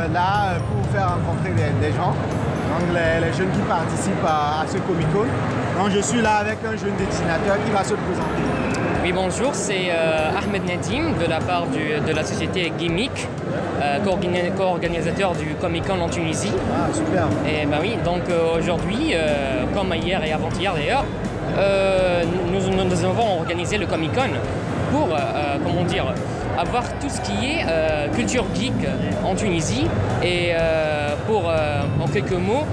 là pour vous faire rencontrer des gens, donc les jeunes qui participent à ce Comic-Con. Donc je suis là avec un jeune dessinateur qui va se présenter. Oui, bonjour, c'est Ahmed Nadim de la part de la société Gimmick, co-organisateur du Comic-Con en Tunisie. Ah, super. Et ben oui, donc aujourd'hui, comme hier et avant-hier d'ailleurs, nous avons organisé le Comic-Con pour, comment dire, avoir tout ce qui est culture geek en Tunisie et pour, en quelques mots,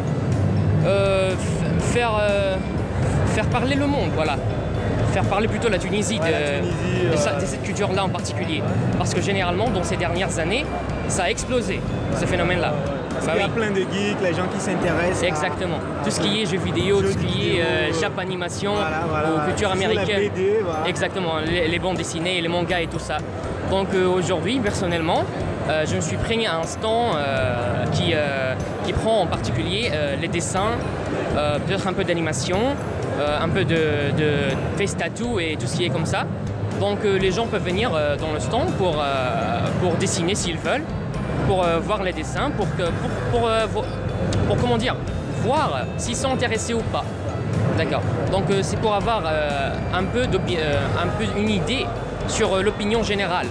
faire parler le monde, voilà. Faire parler plutôt la Tunisie, de cette culture-là en particulier. Parce que généralement, dans ces dernières années, ça a explosé, ce phénomène-là. Parce qu'il y a plein de geeks, les gens qui s'intéressent. Exactement. Tout ce qui est jeux vidéo, tout ce qui est Jap animation, ou culture américaine. BD, Exactement, les bandes dessinées, les mangas et tout ça. Donc aujourd'hui, personnellement, je me suis pris un stand qui prend en particulier les dessins, peut-être un peu d'animation, un peu de face tattoo et tout ce qui est comme ça. Donc les gens peuvent venir dans le stand pour dessiner s'ils veulent, pour voir les dessins, pour comment dire, voir s'ils sont intéressés ou pas. D'accord. Donc c'est pour avoir un peu une idée sur l'opinion générale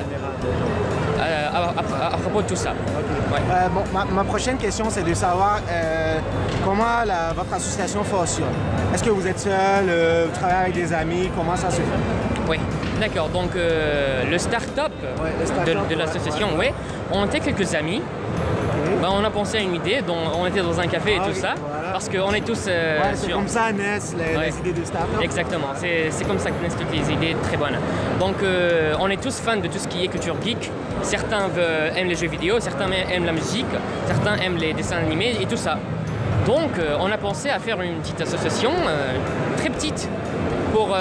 à propos de tout ça. Okay. Ouais. Bon, ma prochaine question, c'est de savoir comment votre association fonctionne. Est-ce que vous êtes seul, vous travaillez avec des amis, comment ça se fait? Oui, d'accord. Donc le start-up de l'association, ouais, on était quelques amis. Okay. Ben, on a pensé à une idée, on était dans un café et tout ça, voilà. Parce qu'on est tous c'est comme ça naissent les idées de start-up. Exactement, c'est comme ça que naissent toutes les idées très bonnes. Donc on est tous fans de tout ce qui est culture geek. Certains aiment les jeux vidéo, certains aiment la musique, certains aiment les dessins animés et tout ça. Donc on a pensé à faire une petite association, très petite, pour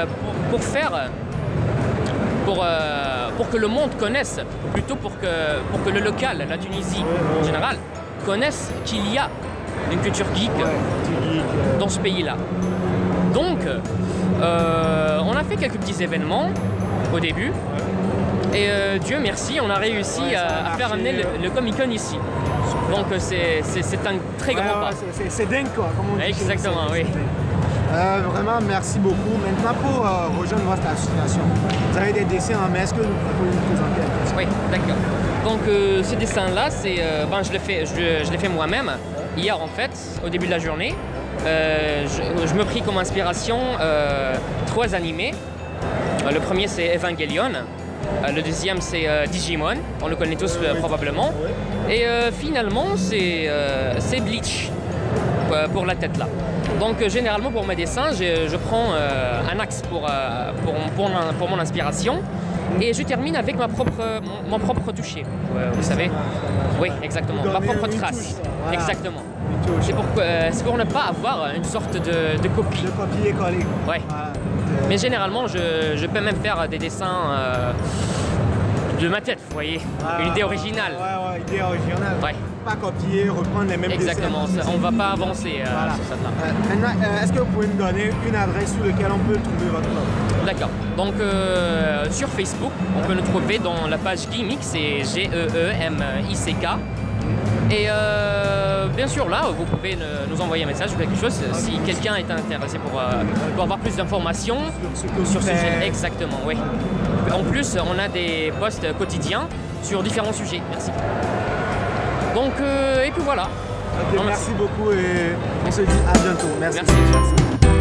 que le monde connaisse, plutôt pour que le local, la Tunisie en général, connaisse qu'il y a une culture geek dans ce pays-là. Donc, on a fait quelques petits événements au début, et Dieu merci, on a réussi à faire amener le Comic-Con ici. Donc c'est un très grand pas. C'est dingue quoi, comme on dit. Exactement, oui. Vraiment, merci beaucoup. Maintenant, pour rejoindre votre association, vous avez des dessins en main. Est-ce que vous pouvez nous présenter un petit peu? Oui, d'accord. Donc, ce dessin-là, je l'ai fait moi-même. Hier, en fait, au début de la journée, je me pris comme inspiration 3 animés. Le premier, c'est Evangelion. Le deuxième, c'est Digimon. On le connaît tous probablement. Et finalement, c'est Bleach pour la tête là. Donc généralement pour mes dessins, je prends un axe pour mon inspiration et je termine avec mon propre toucher, vous savez. Oui, exactement, ma propre trace. Voilà. Exactement. C'est pour ne pas avoir une sorte de copie. De copier-coller. Ouais. Voilà. Mais généralement, je peux même faire des dessins de ma tête, vous voyez. Une idée originale. Ouais, idée originale. Ouais. Pas copier, reprendre les mêmes Exactement, dessins. On ne va pas avancer voilà. sur ça. Maintenant, est-ce que vous pouvez me donner une adresse sur laquelle on peut trouver votre œuvre? D'accord. Donc sur Facebook, on peut nous trouver dans la page Gimmick, c'est G-E-E-M-I-C-K. Et bien sûr là, vous pouvez nous envoyer un message ou quelque chose si quelqu'un est intéressé pour avoir plus d'informations sur ce sujet. Exactement, oui. En plus, on a des posts quotidiens sur différents sujets. Merci. Donc, et puis voilà. Okay, merci beaucoup et on se dit à bientôt. Merci. Merci.